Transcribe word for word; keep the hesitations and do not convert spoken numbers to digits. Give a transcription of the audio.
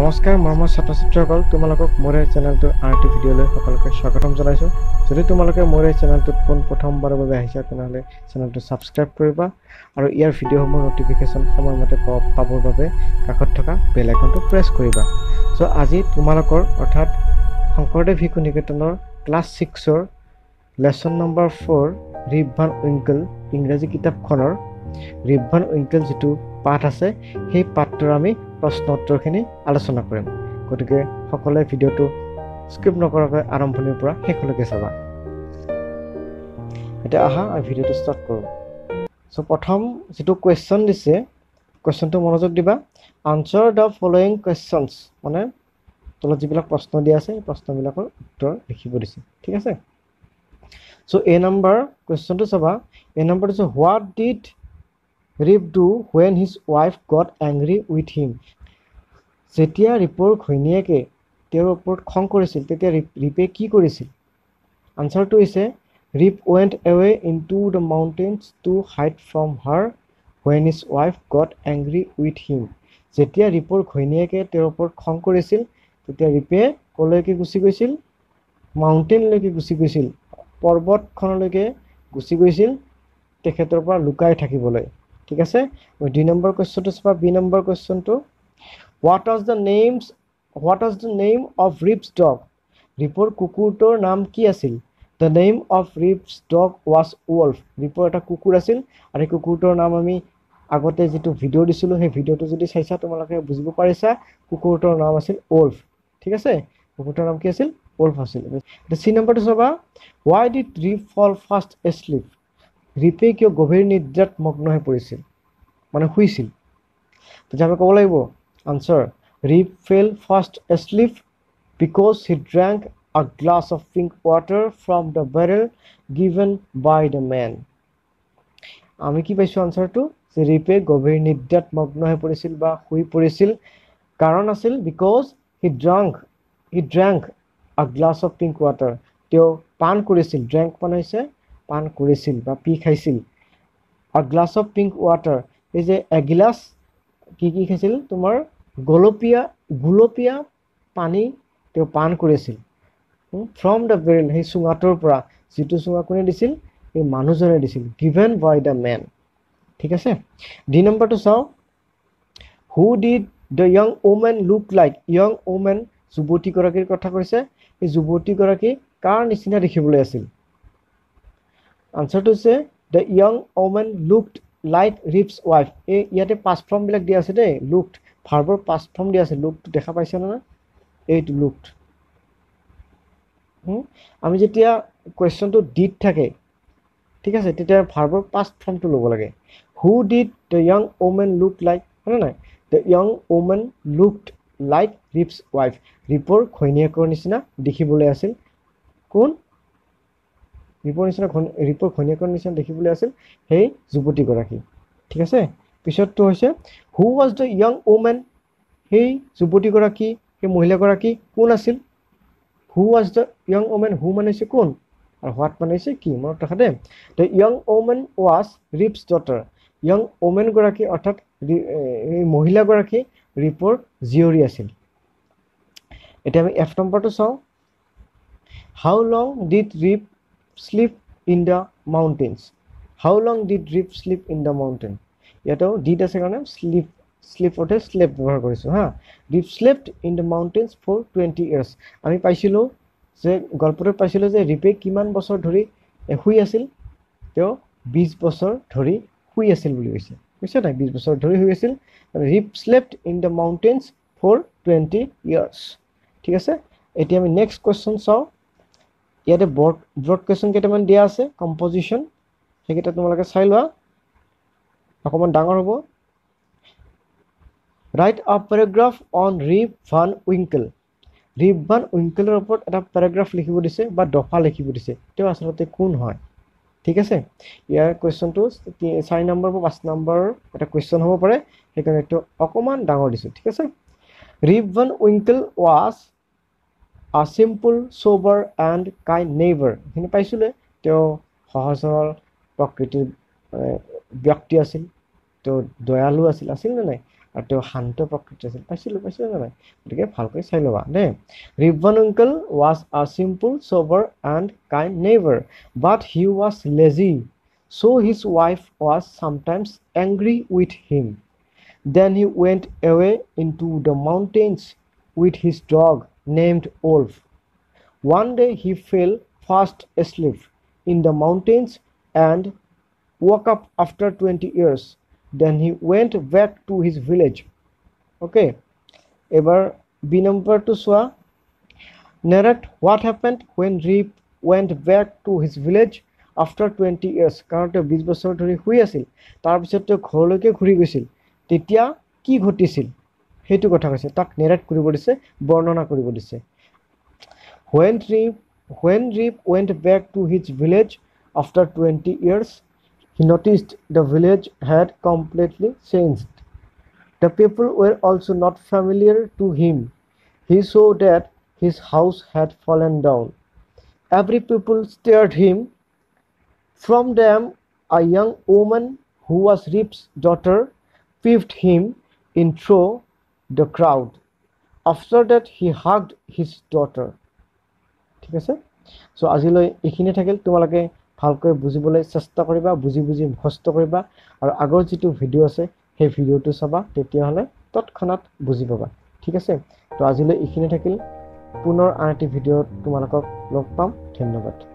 নমস্কাৰ মৰমৰ ছাত্ৰ ছাত্ৰীসকল তোমালোকক মোৰ এই চেনেলটোৰ আৰটি ভিডিঅ'লৈ সকলোকে স্বাগতম জনাইছো যদি তোমালোকে মোৰ এই চেনেলটোত পোন প্ৰথমবাৰৰ বাবে আহিছা তেনেহলে চেনেলটো সাবস্ক্ৰাইব কৰিবা আৰু ইয়াৰ ভিডিঅ'সমূহ নটিফিকেশ্যন সময়মতে পাবৰ বাবে কাষত থকা বেল আইকনটো প্ৰেছ কৰিবা সো আজি তোমালোকৰ অৰ্থাৎ শংকৰদেৱ শিশু নিকেতনৰ ক্লাছ ছিক্সৰ lesson number four Rip Van Winkle ইংৰাজী কিতাপখনৰ ৰিপ ভান উইঙ্কল যেটো পাঠ আছে সেই পাঠটোৰ আমি প্ৰশ্ন উত্তৰখিনি আলোচনা কৰিম গতিকে সকলোৱে ভিডিঅ'টো স্কিপ নকৰাকৈ আৰম্ভণিৰ পৰা শেষলৈকে চাবা এতিয়া আহা আমি ভিডিঅ'টো ষ্টাৰ্ট কৰোঁ সো প্ৰথম যেটো কোৱেশ্চন দিছে কোৱেশ্চনটো মনোযোগ দিবা আনসাৰ দা ফলোইং কোৱেশ্চনস মানে তলত যিবিলাক প্ৰশ্ন দিয়া আছে এই প্ৰশ্নবিলাকৰ উত্তৰ লিখিব দিছে ঠিক আছে সো এ নম্বৰ কোৱেশ্চনটো চাবা এ নম্বৰটো আছে what did Rip do when his wife got angry with him. যেতিয়া ৰিপৰ ঘৈণীয়েকে তেওঁৰ ওপৰত খং কৰিছিল তেতিয়া ৰিপে কি কৰিছিল আনসাৰটো হৈছে Rip went away into the mountains to hide from her when his wife got angry with him. যেতিয়া ৰিপৰ ঘৈণীয়েকে তেওঁৰ ওপৰত খং কৰিছিল তেতিয়া ৰিপে কলৈকে গুচি গৈছিল মাউণ্টেনলৈকে গুচি গৈছিল পৰ্বতখনলৈকে গুচি গৈছিল তেখেতৰ পৰা লুকাই থাকিবলৈ ঠিক আছে দুই নম্বৰ কোৱেশ্চনটো চাবা বি নম্বৰ কোৱেশ্চনটো what was the names what was the name of Rip's dog ৰিপৰ কুকুৰটোৰ নাম কি আছিল the name of Rip's dog was Wolf ৰিপৰ এটা কুকুৰ আছিল আৰু কুকুৰটোৰ নাম আমি আগতে যেটো ভিডিও দিছিলো সেই ভিডিওটো যদি চাইছা তোমালোকে বুজিব পাৰিছা কুকুৰটোৰ নাম আছিল Wolf ঠিক আছে কুকুৰটোৰ নাম কি আছিল Wolf আছিল the সি নম্বৰটো চাবা why did Rip fall fast asleep repay কিয় গভীৰ নিদ্ৰাত মগ্ন হৈ পৰিছিল মানে শুইছিল তো আমি ক'ব লাগিব answer Rip fell fast asleep because he drank a glass of pink water from the barrel given by the man আমি কি পাইছো আনসাৰটো যে ৰিপে গভীৰ নিদ্ৰাত মগ্ন হৈ পৰিছিল বা শুই পৰিছিল কাৰণ আছিল because he drank he drank a glass of pink water তেওঁ পান কৰিছিল drank মানে হৈছে পান কৰিছিল বা পি খাইছিল a glass of pink water এই যে এগিলাস কি কি খাইছিল তোমাৰ গোলপিয়া গুলপিয়া পানী তেওঁ পান কৰিছিল from the barrel সেই সুঙাটোৰ পৰা যেটো সুঙা কোনে দিছিল এই মানুহজনে দিছিল given by the man ঠিক আছে ডি নম্বৰটো চাও who did the young woman look like young woman যুৱতী গৰাকীৰ কথা কৈছে এই যুৱতী গৰাকী কাৰ নিচিনা দেখিবলৈ আছিল আনসাৰটো হৈছে the young woman looked like Rip's wife এই ইয়াতে past form বিলাক দিয়া আছে দেই looked ভাৰ্বৰ past form দিয়া আছে looked দেখা পাইছা না এইট looked হুম আমি যেতিয়া কোৱেশ্চনটো did থাকে ঠিক আছে তেতিয়া ভাৰ্বৰ past form টো ল'ব লাগে who did the young woman look like হয় না the young woman looked like Rip's wife ৰিপৰ ঘৈণীয়েকৰ নিচিনা দেখিবলৈ আছিল কোন ৰিপৰ নিচিনা ৰিপৰ ঘৈণীয়েকৰ নিচিনা দেখিবলৈ আছিল সেই যুৱতী গৰাকী ঠিক আছে পিছৰটো হৈছে who was the young woman সেই যুৱতী গৰাকী সেই মহিলা গৰাকী কোন আছিল who was the young woman who মানে হৈছে কোন আৰু what মানে হৈছে কি মনত ৰাখা দে the young woman was Rip's daughter young woman গৰাকী অৰ্থাৎ এই মহিলা গৰাকী ৰিপৰ জীয়ৰী আছিল এতিয়া আমি এফ নম্বৰটো চাও how long did Rip sleep in the mountains how long did Rip sleep in the mountain ইয়াতো did আছে কাৰণে sleep sleep অতে slept ব্যৱহাৰ কৰিছো হা Rip slept in the mountains for twenty years আমি পাইছিলো যে গল্পটোত পাইছিলো যে ৰিপে কিমান বছৰ ধৰি শুই আছিল তেওঁ বিশ বছৰ ধৰি শুই আছিল বুলি কৈছে কৈছে না বিশ বছৰ ধৰি শুই আছিল Rip slept in the mountains for twenty years ঠিক আছে এতিয়া আমি নেক্সট কোৱেশ্চন চাও ইয়াতে ব্ৰড ব্ৰড কোৱেশ্চন কেইটামান দিয়া আছে কম্পোজিশন হেকিটা তোমালোকে চাই লোৱা অকমান ডাঙৰ হ'ব ৰাইট আ প্যাৰাগ্ৰাফ অন ৰিপ ভান উইঙ্কল ৰিপ ভান উইঙ্কলৰ ওপৰত এটা প্যাৰাগ্ৰাফ লিখিব দিছে বা দফা লিখিব দিছে তেওঁ আসলতে কোন হয় ঠিক আছে ইয়াৰ কোৱেশ্চনটো চাৰি নম্বৰ বা পাঁচ নম্বৰ এটা কোৱেশ্চন হ'ব পাৰে সেইকাৰণে এইটো অকমান ডাঙৰ দিছে ঠিক আছে Rip Van Winkle was a simple sober and kind neighbor হিনে পাইছিলে তেওঁ সহজ সৰল প্ৰকৃতিৰ ব্যক্তি আছিল তো দয়ালু আছিল আছিল নে নাই আৰু তেওঁ শান্ত প্ৰকৃতিৰ আছিল পাইছিলোঁ পাইছিলোঁ নে নাই গতিকে ভালকৈ চাই ল'বা দেই Rip Van Winkle was a simple sober and kind neighbor but he was lazy so his wife was sometimes angry with him then he went away into the mountains with his dog named Wolf one day he fell fast asleep in the mountains and woke up after twenty years then he went back to his village okay ever b number to soa narrate what happened when Rip went back to his village after twenty years কাৰণ তেওঁ বিশ বছৰ ধৰি শুই আছিল তাৰ পিছত তেওঁ ঘৰলৈকে ঘূৰি গৈছিল তেতিয়া কি ঘটিছিল হেতু কথা কৈছে তাক নেৰেট কৰিব দিছে বৰ্ণনা কৰিব দিছে when Rip when Rip went back to his village after twenty years he noticed the village had completely changed the people were also not familiar to him he saw that his house had fallen down every people stared him from them a young woman who was Rip's daughter peeped him in through the crowd after that he hugged his daughter ঠিক আছে so আজিলৈ এইখিনি থাকিল তোমালোকে ভালকৈ বুজিবলৈ চেষ্টা কৰিবা বুজি বুজি মুখস্থ কৰিবা আৰু আগৰ যেটো ভিডিও আছে সেই ভিডিওটো চাবা তেতিয়া হলে তৎক্ষণাত বুজি পাবা ঠিক আছে তো আজিলৈ এইখিনি থাকিল পুনৰ আন এটি ভিডিওত তোমালোকক লগ পাম ধন্যবাদ